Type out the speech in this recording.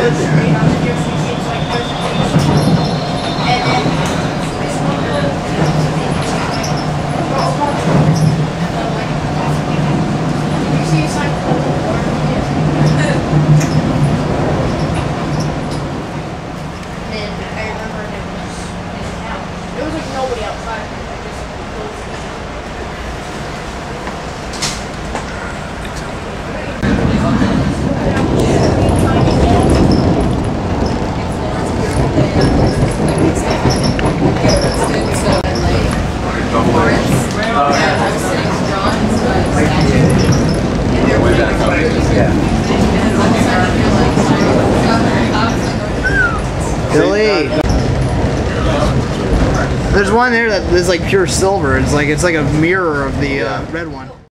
Billy. There's one there that is like pure silver. It's like a mirror of the red one.